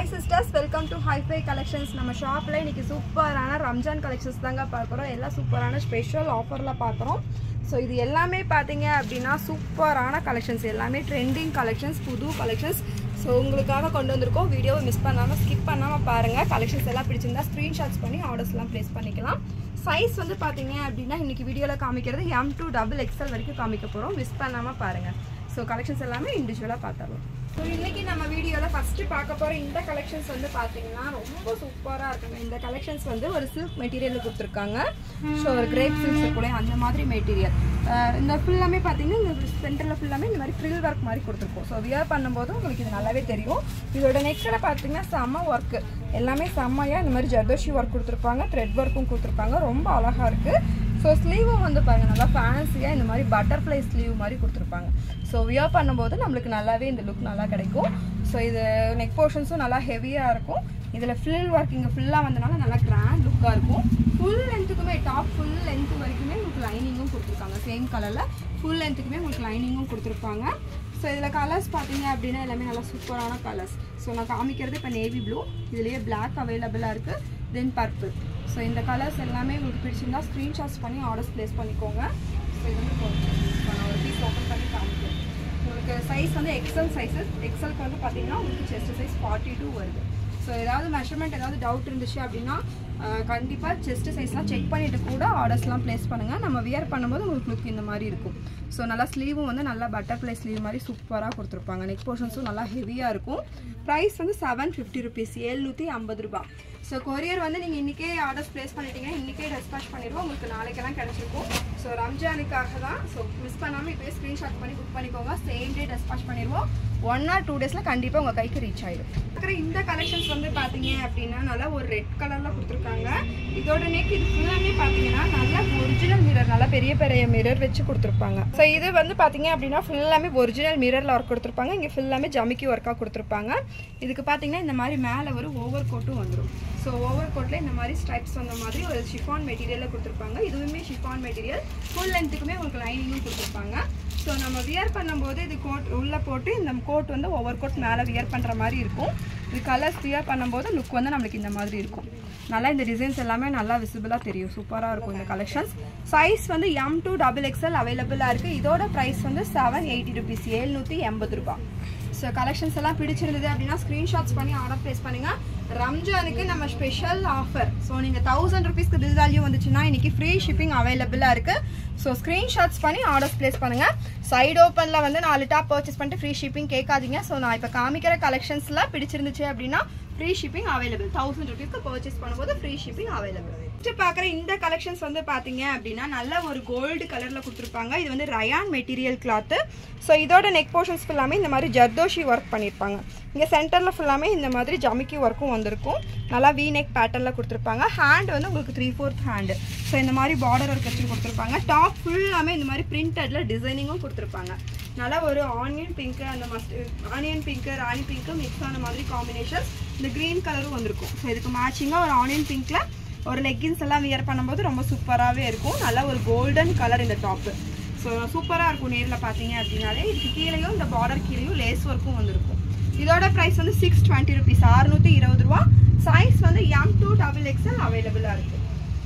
Hi sisters, welcome to HiFi Collections. நம்ம ஷாப்ல இன்னைக்கு சூப்பரான ரம்ஜான் கலெக்ஷன்ஸ் தாங்க பார்க்குறோம். எல்லா சூப்பரான ஸ்பெஷல் ஆஃபர்ல பார்க்குறோம். ஸோ இது எல்லாமே பார்த்தீங்க அப்படின்னா சூப்பரான கலெக்ஷன்ஸ், எல்லாமே ட்ரெண்டிங் கலெக்ஷன்ஸ், புது கலெக்ஷன்ஸ். ஸோ உங்களுக்காக கொண்டு வந்திருக்கோம். வீடியோவை மிஸ் பண்ணாமல் ஸ்கிப் பண்ணாமல் பாருங்கள். கலெக்ஷன்ஸ் எல்லாம் பிடிச்சிருந்தா ஸ்க்ரீன்ஷாட்ஸ் பண்ணி ஆர்டர்ஸ்லாம் ப்ளேஸ் பண்ணிக்கலாம். சைஸ் வந்து பார்த்தீங்க அப்படின்னா இன்றைக்கி வீடியோவில் காமிக்கிறது M to XXL வரைக்கும் காமிக்க போகிறோம். மிஸ் பண்ணாமல் பாருங்கள். ஸோ கலெக்ஷன்ஸ் எல்லாமே இண்டிவிஜுவலாக பார்த்துடலாம். ஸோ இன்றைக்கி நம்ம வீடியோவில் ஃபஸ்ட்டு பார்க்க போகிற இந்த கலெக்ஷன்ஸ் வந்து பார்த்தீங்கன்னா ரொம்ப சூப்பராக இருக்குங்க. இந்த கலெக்ஷன்ஸ் வந்து ஒரு சில்க் மெட்டீரியலில் கொடுத்துருக்காங்க. ஸோ ஒரு கிரேப் சில்க்ஸ் இருக்கக்கூடிய அந்த மாதிரி மெட்டீரியல். இந்த ஃபுல்லாமே பார்த்தீங்கன்னா இந்த சென்டரில் ஃபுல்லாமே இந்த மாதிரி ஃப்ரில் ஒர்க் மாதிரி கொடுத்துருக்கோம். ஸோ வியர் பண்ணும்போது உங்களுக்கு இது நல்லாவே தெரியும். இதோட நெக்கில் பார்த்தீங்கன்னா செம்ம ஒர்க்கு, எல்லாமே செம்மையாக இந்த மாதிரி ஜர்தோஷி ஒர்க் கொடுத்துருப்பாங்க, த்ரெட் ஒர்க்கும் கொடுத்துருப்பாங்க. ரொம்ப அழகாக இருக்குது. ஸோ ஸ்லீவும் வந்து பாருங்கள் நல்லா ஃபேன்சியாக இந்த மாதிரி பட்டர்ஃப்ளை ஸ்லீவ் மாதிரி கொடுத்துருப்பாங்க. ஸோ வியர் பண்ணும்போது நம்மளுக்கு நல்லாவே இந்த லுக் நல்லா கிடைக்கும். ஸோ இது நெக் போர்ஷன்ஸும் நல்லா ஹெவியாக இருக்கும். இதில் ஃபில் ஒர்க் இங்கே ஃபுல்லாக வந்தனால நல்லா கிராண்ட் லுக்காக இருக்கும். ஃபுல் லென்த்துக்குமே டாப் ஃபுல் லென்த்து வரைக்குமே உங்களுக்கு லைனிங்கும் கொடுத்துருக்காங்க. சேம் கலரில் ஃபுல் லென்த்துக்குமே உங்களுக்கு லைனிங்கும் கொடுத்துருப்பாங்க. ஸோ இதில் கலர்ஸ் பார்த்தீங்க அப்படின்னா எல்லாமே நல்லா சூப்பரான கலர்ஸ். ஸோ நான் காமிக்கிறது இப்போ நேவி ப்ளூ, இதுலேயே பிளாக் அவைலபிளாக இருக்குது, தென் பர்பிள். ஸோ இந்த கலர்ஸ் எல்லாமே உங்களுக்கு பிடிச்சிருந்தா ஸ்க்ரீன்ஷாட்ஸ் பண்ணி ஆர்டர்ஸ் ப்ளேஸ் பண்ணிக்கோங்க. ஸோ இது வந்து நான் ஒரு பீஸ் ஓப்பன் பண்ணி காமிக்கிறேன். உங்களுக்கு சைஸ் வந்து எக்ஸல் சைஸஸ். எக்ஸலுக்கு வந்து பார்த்தீங்கன்னா உங்களுக்கு செஸ்ட் சைஸ் 42 வருது. ஸோ ஏதாவது மெஷர்மெண்ட் ஏதாவது டவுட் இருந்துச்சு அப்படின்னா கண்டிப்பாக செஸ்ட் சைஸ்லாம் செக் பண்ணிவிட்டு கூட ஆர்டர்ஸ்லாம் ப்ளேஸ் பண்ணுங்கள். நம்ம வியர் பண்ணும்போது உங்களுக்கு லுக் இந்த மாதிரி இருக்கும். ஸோ நல்லா ஸ்லீவும் வந்து நல்லா பட்டர்ஃப்ளை ஸ்லீவ் மாதிரி சூப்பராக கொடுத்துருப்பாங்க. நெக் போர்ஷன்ஸும் நல்லா ஹெவியாக இருக்கும். ப்ரைஸ் வந்து 750 rupees, 750 ரூபாய். ஸோ கொரியர் வந்து நீங்கள் இன்றைக்கே ஆர்டர்ஸ் ப்ளேஸ் பண்ணிட்டீங்கன்னா இன்றைக்கே டெஸ்பாச் பண்ணிடுவோம். உங்களுக்கு நாளைக்கெல்லாம் கிடச்சிருக்கும். ஸோ ரம்ஜானுக்காக தான். ஸோ மிஸ் பண்ணாமல் இப்போயே ஸ்க்ரீன்ஷாட் பண்ணி புக் பண்ணிக்கோங்க. சேம் டே டெஸ்பாச் பண்ணிடுவோம். 1 or 2 டேஸில் கண்டிப்பாக உங்கள் கைக்கு ரீச் ஆகிடும். அப்புறம் இந்த கலெக்ஷன்ஸ் வந்து பார்த்தீங்க அப்படின்னா நல்லா ஒரு ரெட் கலரில் கொடுத்துருக்காங்க. இதோட நெக் இது ஃபுல்லாமே பார்த்தீங்கன்னா நல்லா ஒரிஜினல் மிரர், நல்லா பெரிய பெரிய மிரர் வச்சு கொடுத்துருப்பாங்க. ஸோ இது வந்து பார்த்தீங்க அப்படின்னா ஃபுல்லாமே ஒரிஜினல் மிரரில் ஒர்க் கொடுத்துருப்பாங்க. இங்கே ஃபுல்லாமே ஜமிக்கி ஒர்க்காக கொடுத்துருப்பாங்க. இதுக்கு பார்த்தீங்கன்னா இந்த மாதிரி மேலே ஒரு ஓவர் கோட்டும் வந்துடும். ஸோ ஓவர் கோட்டில் இந்த மாதிரி ஸ்ட்ரைப்ஸ் வந்த மாதிரி ஒரு ஷிஃபான் மெட்டீரியலில் கொடுத்துருப்பாங்க. இதுவுமே ஷிஃபான் மெட்டீரியல். ஃபுல் லென்த்துக்குமே உங்களுக்கு லைனிங்கும் கொடுத்துருப்பாங்க. ஸோ நம்ம வியர் பண்ணும்போது இது கோட் உள்ளே போட்டு இந்த கோட் வந்து ஓவர் கோட் மேலே வியர் பண்ணுற மாதிரி இருக்கும். இது கலர்ஸ் வியர் பண்ணும்போது லுக் வந்து நம்மளுக்கு இந்த மாதிரி இருக்கும். நல்லா இந்த டிசைன்ஸ் எல்லாமே நல்லா விசிபிளாக தெரியும். சூப்பராக இருக்கும் இந்த கலெக்ஷன்ஸ். சைஸ் வந்து M to XXL அவைலபிளாக இருக்குது. இதோட ப்ரைஸ் வந்து 780 rupees, 780 ரூபாய். ஸோ கலெக்ஷன்ஸ் எல்லாம் பிடிச்சிருந்தது அப்படின்னா ஸ்க்ரீன்ஷாட்ஸ் பண்ணி ஆர்டர் ப்ளேஸ் பண்ணுங்கள். ரம்ஜானுக்கு நம்ம ஸ்பெஷல் ஆஃபர். ஸோ நீங்கள் 1000 rupeesக்கு பில் வேல்யூ வந்துச்சுன்னா இன்றைக்கி ஃப்ரீ ஷிப்பிங் அவைலபிளாக இருக்குது. ஸோ ஸ்க்ரீன்ஷாட்ஸ் பண்ணி ஆர்டர்ஸ் ப்ளேஸ் பண்ணுங்கள். சைடு ஓப்பனில் வந்து 4 டாப் பர்ச்சேஸ் பண்ணிட்டு ஃப்ரீ ஷிப்பிங் கேட்காதீங்க. ஸோ நான் இப்போ காமிக்கிற கலெக்ஷன்ஸில் பிடிச்சிருந்துச்சு அப்படின்னா ஃப்ரீ ஷிப்பிங் அவைலபிள். 1000 rupeesக்கு பர்ச்சேஸ் பண்ணும்போது ஃப்ரீ ஷிப்பிங் அவைலபிள். நெக்ஸ்ட் பார்க்குற இந்த கலெக்ஷன்ஸ் வந்து பார்த்தீங்க அப்படின்னா நல்ல ஒரு கோல்டு கலரில் கொடுத்துருப்பாங்க. இது வந்து ரயான் மெட்டீரியல் கிளாத்து. ஸோ இதோட நெக் போர்ஷன்ஸ் ஃபுல்லாமே இந்த மாதிரி ஜர்தோஷி ஒர்க் பண்ணியிருப்பாங்க. இங்கே சென்டரில் ஃபுல்லாமே இந்த மாதிரி ஜமிக்கி ஒர்க்கும் வந்திருக்கும். நல்லா வி நெக் பேட்டர்னில் கொடுத்துருப்பாங்க. ஹேண்ட் வந்து உங்களுக்கு 3/4 ஹேண்டு. ஸோ இந்த மாதிரி பார்டர் ஒர்க் வச்சு கொடுத்துருப்பாங்க. டாப் ஃபுல்லாமே இந்த மாதிரி பிரிண்டடில் டிசைனிங்கும் கொடுத்துருப்பாங்க. நல்லா ஒரு ஆனியன் பிங்க்கு, அந்த onion pink rani pink mix ஆன மாதிரி காம்பினேஷன்ஸ். இந்த க்ரீன் கலரும் வந்திருக்கும். ஸோ இதுக்கு மேட்சிங்காக ஒரு ஆனியன் பிங்க்கில் ஒரு லெக்கின்ஸ் எல்லாம் வியர் பண்ணும்போது ரொம்ப சூப்பராகவே இருக்கும். நல்லா ஒரு கோல்டன் கலர் இந்த டாப்பு. ஸோ சூப்பராக இருக்கும். நேரில் பார்த்தீங்க அப்படின்னாலே இதுக்கு கீழேயும் இந்த பார்டர் கீழேயும் லேஸ் ஒர்க்கும் வந்திருக்கும். இதோட ப்ரைஸ் வந்து 620 rupees, 620 ரூபா. சைஸ் வந்து M to XXL அவைலபிளாக இருக்குது.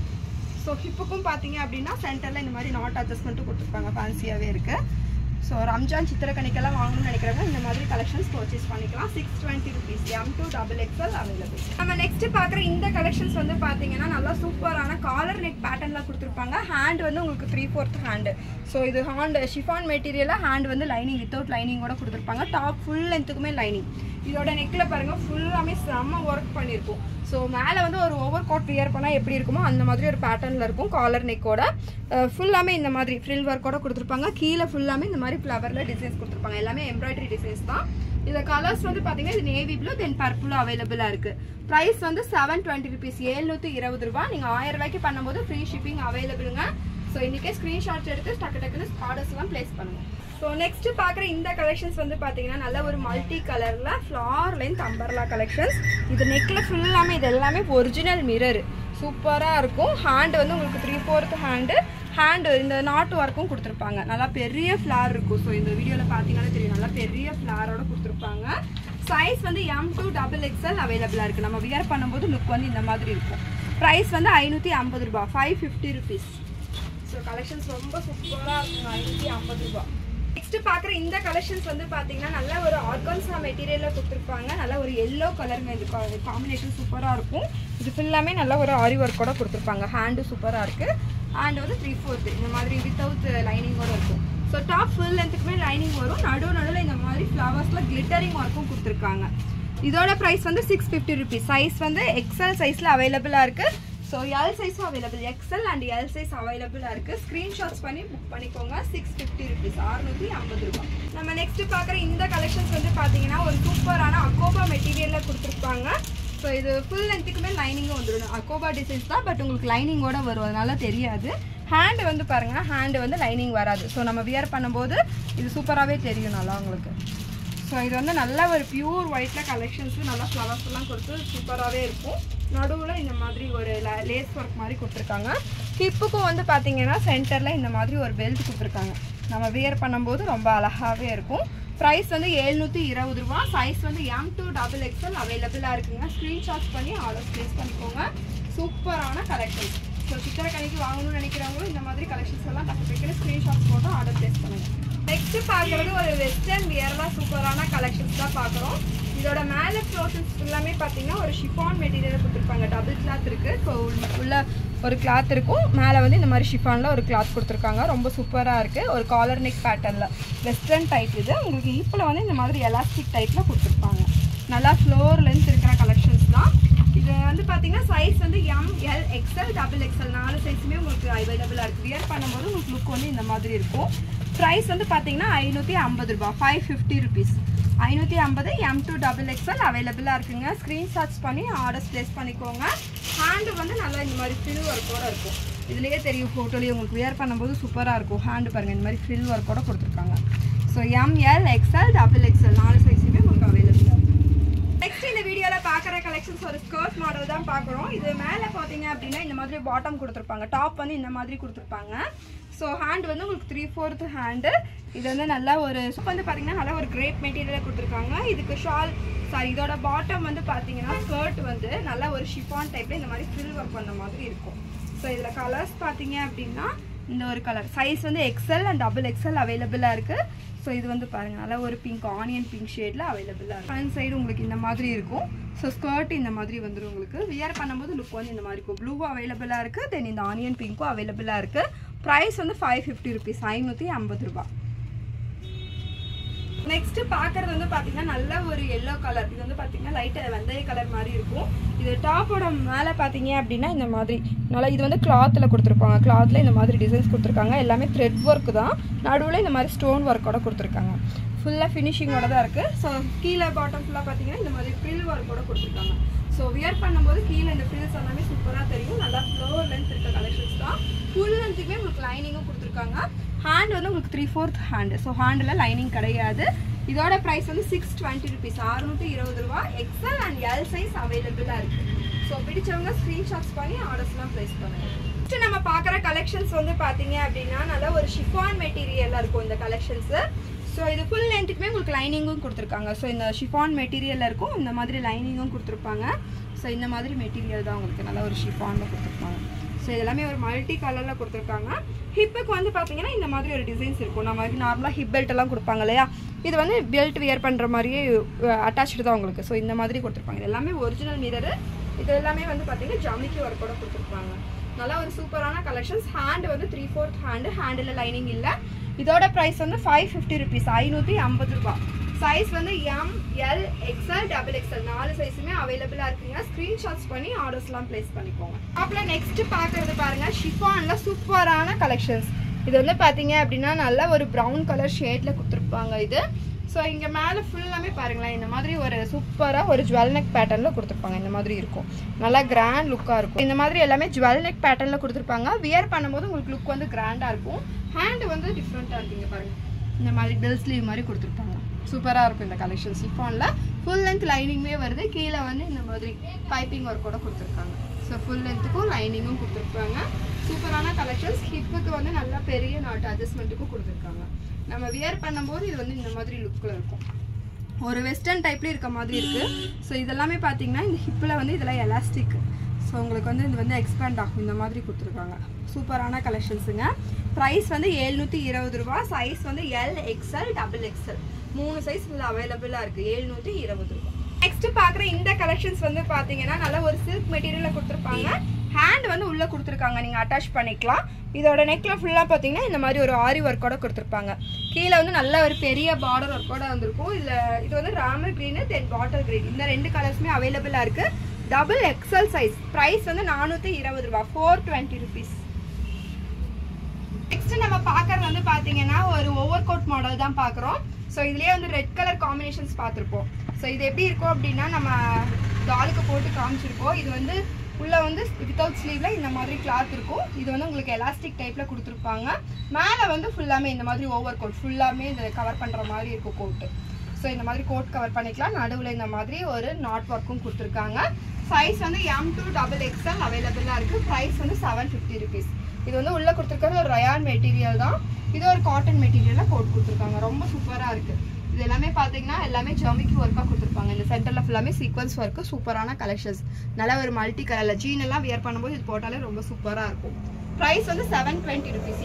ஸோ ஹிப்புக்கும் பார்த்தீங்க அப்படின்னா சென்டரில் இந்த மாதிரி நாட் அட்ஜஸ்ட்மெண்ட்டும் கொடுத்துருப்பாங்க. ஃபேன்சியாகவே இருக்குது. ஸோ ரம்ஜான் சித்திரக்கணிக்கெல்லாம் வாங்கணும்னு நினைக்கிறவங்க இந்த மாதிரி கலெக்ஷன்ஸ் பர்ச்சேஸ் பண்ணிக்கலாம். 620 rupees, M to XXL அவைலபிள். நம்ம நெக்ஸ்ட் பார்க்குற இந்த கலெக்ஷன்ஸ் வந்து பார்த்தீங்கன்னா நல்லா சூப்பரான காலர் நெக் பேட்டர்னில் கொடுத்துருப்பாங்க. ஹேண்ட் வந்து உங்களுக்கு 3/4 ஹேண்டு. ஸோ இது ஹேண்ட் ஷிஃபான் மெட்டீரியலாக ஹேண்ட் வந்து லைனிங் வித்தவுட் லைனிங்கோட கொடுத்துருப்பாங்க. டாப் ஃபுல் லென்த்துக்குமே லைனிங். இதோட நெக்கில் பாருங்கள் ஃபுல்லாமே செம்ம ஒர்க் பண்ணியிருக்கும். ஸோ மேலே வந்து ஒரு ஓவர் கோட் வியர் பண்ணால் எப்படி இருக்குமோ அந்த மாதிரி ஒரு பேட்டர்னில் இருக்கும். காலர் நெக்கோட ஃபுல்லாமே இந்த மாதிரி ஃப்ரில் ஒர்க்கோட கொடுத்துருப்பாங்க. கீழே ஃபுல்லாமே இந்த மாதிரி ஃப்ளவரில் டிசைன்ஸ் கொடுத்துருப்பாங்க. எல்லாமே எம்ப்ராய்டரி டிசைன்ஸ் தான். இதில் கலர்ஸ் வந்து பார்த்தீங்கன்னா இது நேவி ப்ளூ, தென் பர்பிளும் அவைலபிளாக இருக்குது. ப்ரைஸ் வந்து 720 rupees, 720 ரூபா. நீங்கள் 1000 ரூபாய்க்கு பண்ணும்போது ஃப்ரீ ஷிப்பிங் அவைலபிளுங்க. ஸோ இன்றைக்கே ஸ்க்ரீன்ஷாட்ஸ் எடுத்து டக்குன்னு ஆர்டர்ஸ்லாம் ப்ளேஸ் பண்ணுங்கள். ஸோ நெக்ஸ்ட் பார்க்குற இந்த கலெக்ஷன்ஸ் வந்து பார்த்தீங்கன்னா நல்ல ஒரு மல்டி கலரில் ஃப்ளார் லென்த் அம்பர்லா கலெக்ஷன்ஸ். இது நெக்கில் ஃபுல்லாமே இது எல்லாமே ஒரிஜினல் மிரர் சூப்பராக இருக்கும். ஹேண்டு வந்து உங்களுக்கு 3/4 ஹேண்டு. ஹேண்டு இந்த நாட்டு ஒர்க்கும் கொடுத்துருப்பாங்க. நல்லா பெரிய ஃப்ளார் இருக்கும். ஸோ இந்த வீடியோவில் பார்த்தீங்கன்னா தெரியும் நல்லா பெரிய ஃப்ளாரோட கொடுத்துருப்பாங்க. சைஸ் வந்து M to XXL அவைலபிளா இருக்கு. நம்ம வியர் பண்ணும்போது லுக் வந்து இந்த மாதிரி இருக்கும். பிரைஸ் வந்து 550 ரூபாய், 550 rupees. ஸோ கலெக்ஷன்ஸ் ரொம்ப சூப்பரா இருக்குங்க, 550 ரூபாய். நெக்ஸ்ட் பார்க்குற இந்த கலெக்ஷன்ஸ் வந்து பார்த்தீங்கன்னா நல்ல ஒரு ஆர்கான்ஸா மெட்டீரியலில் கொடுத்துருப்பாங்க. நல்ல ஒரு எல்லோ கலருங்க, இது காம்பினேஷன் சூப்பராக இருக்கும். இது ஃபுல்லாமே நல்ல ஒரு ஆரி ஒர்க்கோட கொடுத்துருப்பாங்க. ஹேண்டு சூப்பராக இருக்குது. ஹேண்ட் வந்து 3/4 இந்த மாதிரி வித்தவுட் லைனிங்கோட இருக்கும். ஸோ டாப் ஃபுல் லென்த்துக்குமே லைனிங் வரும். நடுவில் இந்த மாதிரி ஃப்ளவர்ஸில் கிளிட்டரிங் ஒர்க்கும் கொடுத்துருக்காங்க. இதோட ப்ரைஸ் வந்து 650 rupees. சைஸ் வந்து எக்ஸல் சைஸில் அவைலபிளாக இருக்குது. ஸோ எல் சைஸும் available, XL and L size அவைலபிளாக இருக்குது. ஸ்க்ரீன்ஷாட்ஸ் பண்ணி புக் பண்ணிக்கோங்க. 650 rupees, 650 ரூபாய். நம்ம நெக்ஸ்ட் பார்க்குற இந்த கலெக்ஷன்ஸ் வந்து பார்த்தீங்கன்னா ஒரு சூப்பரான அக்கோபா மெட்டீரியலில் கொடுத்துருப்பாங்க. ஸோ இது ஃபுல் லென்த்துக்குமே லைனிங்கும் வந்துடும். அக்கோபா டிசைன்ஸ் தான், பட் உங்களுக்கு லைனிங்கோட வரும், அதனால தெரியாது. ஹேண்டு வந்து பாருங்கன்னா ஹேண்டு வந்து லைனிங் வராது. ஸோ நம்ம வியர் பண்ணும்போது இது சூப்பராகவே தெரியும் நல்லா உங்களுக்கு. ஸோ இது வந்து நல்ல ஒரு பியூர் ஒயிட்டில் கலெக்ஷன்ஸு நல்லா ஃப்ளவர்ஸ் எல்லாம் கொடுத்து சூப்பராகவே இருக்கும். நடுவில் இந்த மாதிரி ஒரு லேஸ் ஒர்க் மாதிரி கொடுத்துருக்காங்க. ஹிப்புக்கும் வந்து பார்த்தீங்கன்னா சென்டரில் இந்த மாதிரி ஒரு பெல்ட் கொடுத்துருக்காங்க. நம்ம வியர் பண்ணும்போது ரொம்ப அழகாகவே இருக்கும். ப்ரைஸ் வந்து 720 ரூபா. சைஸ் வந்து M to XXL அவைலபிளாக இருக்குங்க. ஸ்க்ரீன்ஷாட்ஸ் பண்ணி ஆர்டர் ப்ளேஸ் பண்ணிக்கோங்க. சூப்பரான கலெக்ஷன்ஸ். ஸோ சித்திரை கடைக்கு வாங்கணும்னு நினைக்கிறவங்களும் இந்த மாதிரி கலெக்ஷன்ஸ் எல்லாம் டக்கு ஸ்க்ரீன்ஷாட்ஸ் போட்டு ஆர்டர் ப்ளேஸ் பண்ணுங்கள். நெக்ஸ்ட் பார்க்குறது ஒரு வெஸ்டர்ன் வியரில் சூப்பரான கலெக்ஷன்ஸ் தான் பார்க்குறோம். இதோட மேலே க்ளோத்ஸ் ஃபுல்லாமே பார்த்தீங்கன்னா ஒரு ஷிஃபான் மெட்டீரியல் கொடுத்துருப்பாங்க. டபுள் கிளாத் இருக்குது. ஸோ உள்ள ஒரு கிளாத் இருக்கும், மேலே வந்து இந்த மாதிரி ஷிஃபானில் ஒரு கிளாத் கொடுத்துருக்காங்க. ரொம்ப சூப்பராக இருக்குது. ஒரு காலர் நெக் பேட்டர்னில் வெஸ்டர்ன் டைப். இது உங்களுக்கு இப்பில் வந்து இந்த மாதிரி எலாஸ்டிக் டைப்பில் கொடுத்துருப்பாங்க. நல்லா ஃப்ளோர் லென்த் இருக்கிற கலெக்ஷன்ஸ் தான். இது வந்து பார்த்தீங்கன்னா சைஸ் வந்து M, L, XL, XXL 4 சைஸுமே உங்களுக்கு அவைலபிளாக இருக்குது. வியர் பண்ணும்போது உங்களுக்கு லுக் வந்து இந்த மாதிரி இருக்கும். ப்ரைஸ் வந்து பார்த்தீங்கன்னா 550 ரூபாய், 550 rupees. 550 M to XXL அவைலபிளாக இருக்குங்க. ஸ்க்ரீன்ஷாட்ஸ் பண்ணி ஆர்டர்ஸ் ப்ளேஸ் பண்ணிக்கோங்க. ஹேண்டு வந்து நல்லா இந்த மாதிரி ஃபில் ஒர்க்கோடு இருக்கும். இதுலேயே தெரியும், ஃபோட்டோலேயே உங்களுக்கு வியர் பண்ணும்போது சூப்பராக இருக்கும். ஹேண்டு பாருங்கள், இந்த மாதிரி ஃபில் ஒர்க்கோடு கொடுத்துருக்காங்க. So M, L, XL, XXL 4 சைஸுமே உங்களுக்கு அவைலபிளாக இருக்குது. நெக்ஸ்ட் இந்த வீடியோவில் பார்க்குற கலெக்ஷன்ஸ் ஒரு ஸ்கர்ட் மாடல் தான் பார்க்குறோம். இது மேலே பார்த்தீங்க அப்படின்னா இந்த மாதிரி பாட்டம் கொடுத்துருப்பாங்க. டாப் வந்து இந்த மாதிரி கொடுத்துருப்பாங்க. ஸோ ஹேண்ட் வந்து உங்களுக்கு 3/4 ஹேண்டு. இது வந்து நல்லா ஒரு வந்து பார்த்தீங்கன்னா நல்லா ஒரு கிரேப் மெட்டீரியலாக கொடுத்துருக்காங்க. இதுக்கு ஷால் இதோட பாட்டம் வந்து பார்த்தீங்கன்னா ஸ்கர்ட் வந்து நல்லா ஒரு ஷிஃபான் டைப்பில் இந்த மாதிரி ஃபில் ஒர்க் பண்ண மாதிரி இருக்கும். ஸோ இதில் கலர்ஸ் பார்த்தீங்க அப்படின்னா இந்த ஒரு கலர் சைஸ் வந்து XL அண்ட் XXL அவைலபிளாக இருக்குது. ஸோ இது வந்து பாருங்கள் நல்லா ஒரு பிங்க், ஆனியன் பிங்க் ஷேடில் அவைலபிளாக இருக்குது. ஃப்ரண்ட் சைடு உங்களுக்கு இந்த மாதிரி இருக்கும். ஸோ ஸ்கர்ட் இந்த மாதிரி வந்துடும். உங்களுக்கு வியர் பண்ணும்போது லுக் வந்து இந்த மாதிரி இருக்கும். ப்ளூவும் அவைலபிளாக இருக்குது. தென் இந்த ஆனியன் பிங்க்கும் அவைலபிளாக இருக்குது. ப்ரைஸ் வந்து 550 rupees, 550 ரூபா. நெக்ஸ்ட் பார்க்குறது வந்து பார்த்தீங்கன்னா நல்ல ஒரு எல்லோ கலர். இது வந்து பார்த்தீங்கன்னா லைட்டாக வெந்தய கலர் மாதிரி இருக்கும். இது டாப்போட மேலே பார்த்தீங்க அப்படின்னா இந்த மாதிரி நல்லா இது வந்து கிளாத்தில் கொடுத்துருப்பாங்க. கிளாத்தில் இந்த மாதிரி டிசைன்ஸ் கொடுத்துருக்காங்க. எல்லாமே த்ரெட் ஒர்க் தான். நடுவில் இந்த மாதிரி ஸ்டோன் ஒர்க்கோட கொடுத்துருக்காங்க. ஃபுல்லாக ஃபினிஷிங்கோட தான் இருக்குது. ஸோ கீழே பாட்டம் ஃபுல்லாக பார்த்தீங்கன்னா இந்த மாதிரி ஃப்ரில் ஒர்க்கோட கொடுத்துருக்காங்க. ஸோ வியர் பண்ணும்போது கீழே இந்த ஃப்ரில்ஸ் எல்லாமே சூப்பராக தெரியும். நல்லா ஃப்ளோர் லென்த் இருக்க கலெக்ஷன்ஸ் தான். ஃபுல் லென்த்துக்குமே உங்களுக்கு லைனிங்கும் கொடுத்துருக்காங்க. ஹேண்ட் வந்து உங்களுக்கு 3/4 ஹேண்டு. ஸோ ஹேண்டில் லைனிங் கிடையாது. இதோட ப்ரைஸ் வந்து 620 rupees, 620 ரூபா. XL அண்ட் L சைஸ் அவைலபிளாக இருக்குது. ஸோ பிடிச்சவங்க ஸ்க்ரீன்ஷாட்ஸ் பண்ணி ஆர்டர்ஸ்லாம் ப்ளேஸ் பண்ணுங்கள். நெக்ஸ்ட் நம்ம பார்க்குற கலெக்ஷன்ஸ் வந்து பார்த்தீங்க அப்படின்னா நல்லா ஒரு ஷிஃபான் மெட்டீரியலாக இருக்கும் இந்த கலெக்ஷன்ஸு. ஸோ இது ஃபுல் லென்த்துக்குமே உங்களுக்கு லைனிங்கும் கொடுத்துருக்காங்க. ஸோ இந்த ஷிஃபான் மெட்டீரியலில் இருக்கும். இந்த மாதிரி லைனிங்கும் கொடுத்துருப்பாங்க. ஸோ இந்த மாதிரி மெட்டீரியல் தான் உங்களுக்கு நல்லா ஒரு ஷிஃபானில் கொடுத்துருப்பாங்க. ஸோ இதெல்லாமே ஒரு மல்டி கலரில் கொடுத்துருக்காங்க. ஹிப்புக்கு வந்து பார்த்தீங்கன்னா இந்த மாதிரி ஒரு டிசைன்ஸ் இருக்கும். நம்ம நார்மலாக ஹிப் பெல்ட் எல்லாம் கொடுப்பாங்க இல்லையா, இது வந்து பெல்ட் வியர் பண்ணுற மாதிரியே அட்டாச்சு தான் உங்களுக்கு. ஸோ இந்த மாதிரி கொடுத்துருப்பாங்க. இது எல்லாமே ஒரிஜினல் மிரரு. இது எல்லாமே வந்து பார்த்தீங்கன்னா ஜாமிக்கி ஒர்க்கோட கொடுத்துருப்பாங்க. நல்லா ஒரு சூப்பரான கலெக்ஷன்ஸ். ஹேண்டு வந்து 3/4 ஹேண்டு. ஹேண்டில் லைனிங் இல்லை. இதோட ப்ரைஸ் வந்து 550 rupees, 550 ரூபா. சைஸ் வந்து M, L, XL, XXL 4 சைஸுமே அவைலபிளாக இருக்குங்க. ஸ்க்ரீன்ஷாட்ஸ் பண்ணி ஆர்டர்ஸ்லாம் ப்ளேஸ் பண்ணிக்கோங்க. அப்புறம் நெக்ஸ்ட் பார்க்குறது பாருங்கள், ஷிஃபானில் சூப்பரான கலெக்ஷன்ஸ். இது வந்து பார்த்தீங்க அப்படின்னா நல்ல ஒரு ப்ரௌன் கலர் ஷேடில் கொடுத்துருப்பாங்க இது. ஸோ இங்கே மேலே ஃபுல்லாமே பாருங்களேன் இந்த மாதிரி ஒரு சூப்பராக ஒரு ஜுவல் நெக் பேட்டர்னில் கொடுத்துருப்பாங்க. இந்த மாதிரி இருக்கும். நல்லா கிராண்ட் லுக்காக இருக்கும். இந்த மாதிரி எல்லாமே ஜுவல் நெக் பேட்டர்னில் கொடுத்துருப்பாங்க. வியர் பண்ணும்போது உங்களுக்கு லுக் வந்து கிராண்டாக இருக்கும். ஹேண்டு வந்து டிஃப்ரெண்ட்டாக இருக்குங்க பாருங்கள். இந்த மாதிரி பெல் ஸ்லீவ் மாதிரி கொடுத்துருப்பாங்க. சூப்பராக இருக்கும் இந்த கலெக்ஷன். ஷிஃபானில் ஃபுல் லென்த் லைனிங்குமே வருது. கீழே வந்து இந்த மாதிரி பைப்பிங் ஒர்க்கோட கொடுத்துருக்காங்க. ஸோ ஃபுல் லென்த்துக்கும் லைனிங்கும் கொடுத்துருப்பாங்க. சூப்பரான கலெக்ஷன்ஸ். ஹிப்புக்கு வந்து நல்லா பெரிய நாட்டு அட்ஜஸ்ட்மெண்ட்டுக்கும் கொடுத்துருக்காங்க. நம்ம வியர் பண்ணும்போது இது வந்து இந்த மாதிரி லுக்கில் இருக்கும். ஒரு வெஸ்டர்ன் டைப்ல இருக்க மாதிரி இருக்கு. ஸோ இதெல்லாமே பார்த்தீங்கன்னா இந்த ஹிப்பில் வந்து இதெல்லாம் எலாஸ்டிக். ஸோ உங்களுக்கு வந்து இது வந்து எக்ஸ்பேண்ட் ஆகும் இந்த மாதிரி கொடுத்துருக்காங்க. சூப்பரான கலெக்ஷன்ஸுங்க. ப்ரைஸ் வந்து 720 ரூபா. சைஸ் வந்து L, XL, double XL 3 size இதில் அவைலபிளாக இருக்குது. 720 ரூபா. நெக்ஸ்ட் பார்க்குற இந்த கலெக்ஷன்ஸ் வந்து பார்த்தீங்கன்னா நல்ல ஒரு சில்க் மெட்டீரியலில் கொடுத்துருப்பாங்க. ஹேண்ட் வந்து உள்ளே கொடுத்துருக்காங்க, நீங்கள் அட்டாச் பண்ணிக்கலாம். இதோட நெக்கில் ஃபுல்லாக பார்த்தீங்கன்னா இந்த மாதிரி ஒரு ஆரி ஒர்க்கோட கொடுத்துருப்பாங்க. கீழே வந்து நல்ல ஒரு பெரிய பார்டர் ஒர்க்கோட வந்திருக்கும். இது வந்து Ramar green then bottle green இந்த 2 கலர்ஸுமே அவைலபிளாக இருக்குது. Double XL size. ப்ரைஸ் வந்து 420 ரூபா. 420 ருபீஸ். நெக்ஸ்ட் நம்ம பார்க்கறது வந்து பார்த்தீங்கன்னா ஒரு ஓவர் கோட் மாடல் தான் பார்க்குறோம். ஸோ இதுலேயே வந்து ரெட் கலர் காம்பினேஷன்ஸ் பார்த்துருப்போம். ஸோ இது எப்படி இருக்கும் அப்படின்னா நம்ம டாலுக்கு போட்டு காமிச்சிருக்கோம். இது வந்து உள்ளே வந்து வித்தவுட் ஸ்லீவில் இந்த மாதிரி கிளாத் இருக்கும். இது வந்து உங்களுக்கு எலாஸ்டிக் டைப்பில் கொடுத்துருப்பாங்க. மேலே வந்து ஃபுல்லாமே இந்த மாதிரி ஓவர் கோட் ஃபுல்லாமே இந்த கவர் பண்ணுற மாதிரி இருக்கும் கோட்டு. ஸோ இந்த மாதிரி கோட் கவர் பண்ணிக்கலாம். நடுவில் இந்த மாதிரி ஒரு நாட் ஒர்க்கும் கொடுத்துருக்காங்க. சைஸ் வந்து M2 டபுள் எக்ஸ்எல் அவைலபிளாக இருக்குது. ப்ரைஸ் வந்து 750 ருபீஸ். இது வந்து உள்ளே கொடுத்துருக்கிறது ஒரு ரயான் மெட்டீரியல் தான். இது ஒரு காட்டன் மெட்டீரியலில் கோட் கொடுத்துருக்காங்க. ரொம்ப சூப்பராக இருக்குது. இது எல்லாமே பார்த்தீங்கன்னா எல்லாமே ஜாமிக்கி ஒர்க்காக கொடுத்துருப்பாங்க. இந்த சென்டரில் ஃபுல்லாமே சீக்வன்ஸ் ஒர்க்கு. சூப்பரான கலெக்ஷன்ஸ். நல்லா ஒரு மல்டி கலரில் ஜீன் எல்லாம் வியர் பண்ணும்போது இது போட்டாலே ரொம்ப சூப்பராக இருக்கும். ப்ரைஸ் வந்து 720 ருபீஸ்.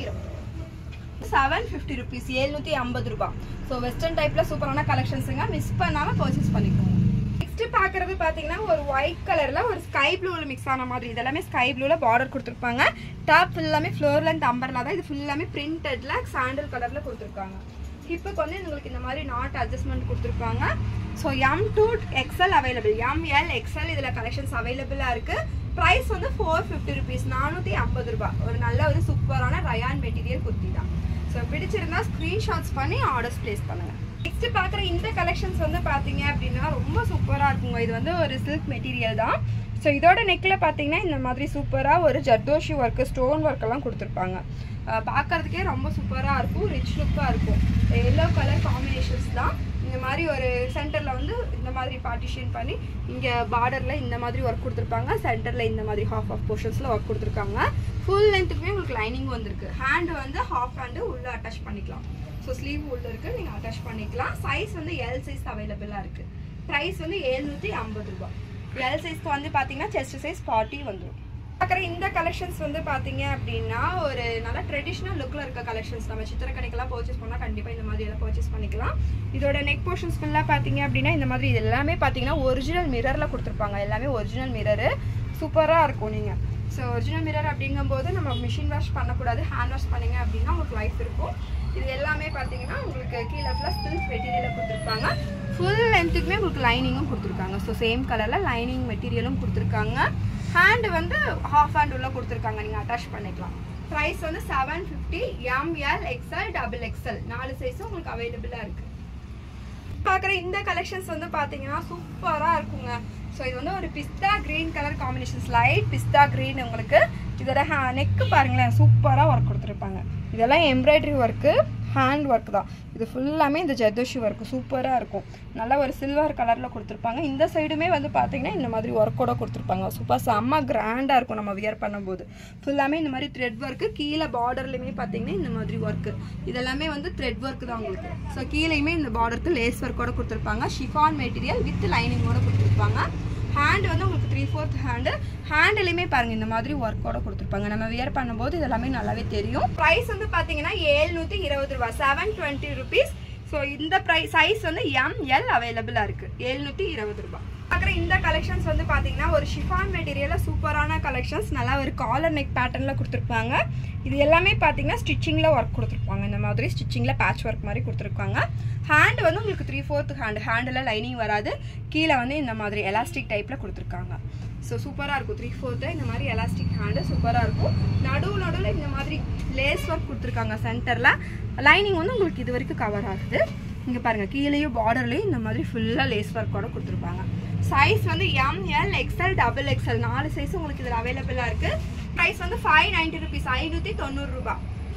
750 ருபீஸ். 750 ரூபா. ஸோ வெஸ்டர்ன் டைப்பில் சூப்பரான கலெக்ஷன்ஸுங்க. மிஸ் பண்ணாமல் பர்ச்சேஸ் பண்ணிக்கோங்க. நெக்ஸ்ட் பார்க்குறது பார்த்தீங்கன்னா ஒரு ஒயிட் கலரில் ஒரு ஸ்கை ப்ளூவில் மிக்ஸ் ஆன மாதிரி. இதெல்லாமே ஸ்கை ப்ளூவில் பார்டர் கொடுத்துருப்பாங்க. டாப் ஃபுல்லாமே ஃப்ளோர் லென்த் அம்பர்லா தான். இது ஃபுல்லாமே பிரிண்டட்ல சாண்டல் கலரில் கொடுத்துருக்காங்க. ஹிப்புக்கு வந்து உங்களுக்கு இந்த மாதிரி நாட் அட்ஜஸ்ட்மெண்ட் கொடுத்துருப்பாங்க. So M2 XL available. ML XL இதில் கலெக்ஷன்ஸ் அவைலபிளாக இருக்குது. ப்ரைஸ் வந்து 450 ருபீஸ். 450 ரூபா. ஒரு நல்ல ஒரு சூப்பரான ரயான் மெட்டீரியல் குர்த்தி தான். ஸோ பிடிச்சிருந்தா ஸ்க்ரீன்ஷாட்ஸ் பண்ணி ஆர்டர்ஸ் பிளேஸ் பண்ணுங்கள். நெக்ஸ்ட் பார்க்குற இந்த கலெக்ஷன்ஸ் வந்து பார்த்தீங்க அப்படின்னா ரொம்ப சூப்பராக இருக்குங்க. இது வந்து ஒரு சில்க் மெட்டீரியல் தான். ஸோ இதோட நெக்கில் பார்த்தீங்கன்னா இந்த மாதிரி சூப்பராக ஒரு ஜர்தோஷி ஒர்க்கு ஸ்டோன் ஒர்க்கெல்லாம் கொடுத்துருப்பாங்க. பார்க்குறதுக்கே ரொம்ப சூப்பராக இருக்கும். ரிச் லுக்காக இருக்கும். எல்லோ கலர் காம்பினேஷன்ஸ் தான். இந்த மாதிரி ஒரு சென்டரில் வந்து இந்த மாதிரி பார்ட்டிஷன் பண்ணி இங்கே பார்டரில் இந்த மாதிரி ஒர்க் கொடுத்துருப்பாங்க. சென்டரில் இந்த மாதிரி ஹாஃப் போர்ஷன்ஸில் ஒர்க் கொடுத்துருக்காங்க. ஃபுல் லென்த்துக்குமே உங்களுக்கு லைனிங் வந்திருக்கு. ஹேண்டு வந்து ஹாஃப் ஹேண்டு உள்ளே அட்டாச் பண்ணிக்கலாம். ஸோ ஸ்லீவ் உள்ளே இருக்குது, நீங்கள் அட்டாச் பண்ணிக்கலாம். சைஸ் வந்து எல் சைஸ் அவைலபிளாக இருக்குது. ப்ரைஸ் வந்து 750 ரூபா. எல் சைஸ்க்கு வந்து பார்த்தீங்கன்னா செஸ்ட் சைஸ் 40 வந்துடும். பார்க்குற இந்த கலெக்ஷன்ஸ் வந்து பார்த்தீங்க அப்படின்னா ஒரு நல்ல ட்ரெடிஷ்னல் லுக்கில் இருக்க கலெக்ஷன்ஸ். நம்ம சித்திரக்கடைக்கெல்லாம் பர்ச்சேஸ் பண்ணால் கண்டிப்பாக இந்த மாதிரி எல்லாம் பர்ச்சேஸ் பண்ணிக்கலாம். இதோட நெக் போர்ஷன்ஸ் ஃபுல்லாக பார்த்தீங்க அப்படின்னா இந்த மாதிரி இது எல்லாமே பார்த்தீங்கன்னா ஒரிஜினல் மிரரில் கொடுத்துருப்பாங்க. எல்லாமே ஒரிஜினல் மிரரு. சூப்பராக இருக்கும். நீங்கள் ஸோ ஒரிஜினல் மிரர் அப்படிங்கும்போது நம்ம மிஷின் வாஷ் பண்ணக்கூடாது. ஹேண்ட் வாஷ் பண்ணிங்க அப்படின்னா உங்களுக்கு லைஃப் இருக்கும். இது எல்லாமே பார்த்தீங்கன்னா உங்களுக்கு கீழே ஃபுல்லாக சில்க் மெட்டீரியலில் கொடுத்துருப்பாங்க. ஃபுல் லென்த்துக்குமே உங்களுக்கு லைனிங்கும் கொடுத்துருக்காங்க. ஸோ சேம் கலரில் லைனிங் மெட்டீரியலும் கொடுத்துருக்காங்க. ஹேண்டு வந்து ஹாஃப் ஹேண்ட் உள்ள கொடுத்துருக்காங்க. நீங்கள் அட்டாச் பண்ணிக்கலாம். ப்ரைஸ் வந்து 750. ML XL டபுள் XL 4 சைஸும் உங்களுக்கு அவைலபிளாக இருக்குது. பார்க்குற இந்த கலெக்ஷன்ஸ் வந்து பார்த்தீங்கன்னா சூப்பராக இருக்குங்க. ஸோ இது வந்து ஒரு pista green colour combinations. Light pista green. உங்களுக்கு இதோட நெக்கு பாருங்களேன் சூப்பராக ஒர்க் கொடுத்துருப்பாங்க. இதெல்லாம் எம்ப்ராய்டரி ஒர்க்கு, ஹேண்ட் ஒர்க் தான். இது ஃபுல்லாமே இந்த ஜர்தோஷி ஒர்க்கு சூப்பராக இருக்கும். நல்லா ஒரு சில்வர் கலரில் கொடுத்துருப்பாங்க. இந்த சைடுமே வந்து பார்த்தீங்கன்னா இந்த மாதிரி ஒர்க்கோட கொடுத்துருப்பாங்க. சூப்பர் செம்ம கிராண்டாக இருக்கும் நம்ம வியர் பண்ணும்போது. ஃபுல்லாமே இந்த மாதிரி த்ரெட் ஒர்க்கு. கீழே பார்டர்லையுமே பார்த்தீங்கன்னா இந்த மாதிரி ஒர்க்கு. இதெல்லாமே வந்து த்ரெட் ஒர்க்கு தான் உங்களுக்கு. ஸோ கீழேயுமே இந்த பார்டருக்கு லேஸ் ஒர்க்கோட கொடுத்துருப்பாங்க. ஷிஃபான் மெட்டீரியல் வித் லைனிங்கோட கொடுத்துருப்பாங்க. ஹேண்ட் வந்து உங்களுக்கு 3/4 ஹேண்டு. ஹேண்ட்லையுமே பாருங்கள் இந்த மாதிரி ஒர்க்கோட கொடுத்துருப்பாங்க. நம்ம வியர் பண்ணும்போது இதெல்லாமே நல்லாவே தெரியும். ப்ரைஸ் வந்து பார்த்தீங்கன்னா 720 ரூபா. 720 ருபீஸ். ஸோ இந்த ப்ரைஸ் சைஸ் வந்து ML அவைலபிளாக இருக்குது. 720 ரூபா. பார்க்குற இந்த கலெக்ஷன்ஸ் வந்து பார்த்தீங்கன்னா ஒரு ஷிஃபான் மெட்டீரியலில் சூப்பரான கலெக்ஷன்ஸ். நல்லா ஒரு காலர் நெக் பேட்டர்னில் கொடுத்துருப்பாங்க. இது எல்லாமே பார்த்தீங்கன்னா ஸ்டிச்சிங்கில் ஒர்க் கொடுத்துருப்பாங்க. இந்த மாதிரி ஸ்டிச்சிங்கில் பேட்ச் ஒர்க் மாதிரி கொடுத்துருக்காங்க. ஹேண்டு வந்து உங்களுக்கு 3/4 ஹேண்டு. ஹேண்டில் லைனிங் வராது. கீழே வந்து இந்த மாதிரி எலாஸ்டிக் டைப்பில் கொடுத்துருக்காங்க. ஸோ சூப்பராக இருக்கும். 3/4 இந்த மாதிரி எலாஸ்டிக் ஹேண்டு சூப்பராக இருக்கும். நடுவில் இந்த மாதிரி லேஸ் ஒர்க் கொடுத்துருக்காங்க. சென்டரில் லைனிங் வந்து உங்களுக்கு இது வரைக்கும் கவர் ஆகுது. இங்கே பாருங்கள் கீழேயும் பார்டர்லேயும் இந்த மாதிரி ஃபுல்லாக லேஸ் ஒர்க்கோட கொடுத்துருப்பாங்க. சைஸ் வந்து ML XL double XL 4 size உங்களுக்கு இதில் அவைலபிளாக இருக்குது. ப்ரைஸ் வந்து 590 ருபீஸ். 590 ரூபா.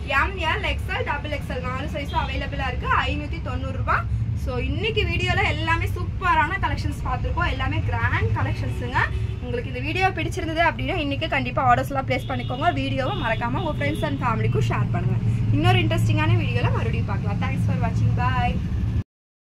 ML XL டபுள் XL 4 சைஸும் அவைலபிளாக இருக்குது. 590 ரூபா. ஸோ இன்னைக்கு வீடியோவில் எல்லாமே சூப்பரான கலெக்ஷன்ஸ் பார்த்துருக்கோம். எல்லாமே கிராண்ட் கலெக்ஷன்ஸுங்க. உங்களுக்கு இந்த வீடியோ பிடிச்சிருந்தது அப்படின்னா இன்றைக்கி கண்டிப்பாக ஆர்டர்ஸ்லாம் ப்ளேஸ் பண்ணிக்கோங்க. வீடியோவை மறக்காமல் உங்கள் ஃப்ரெண்ட்ஸ் அண்ட் ஃபேமிலிக்கும் ஷேர் பண்ணுங்கள். இன்னொரு இன்ட்ரெஸ்டிங்கான வீடியோவில் மறுபடியும் பார்க்கலாம். தேங்க்ஸ் ஃபார் வாட்சிங். பாய்.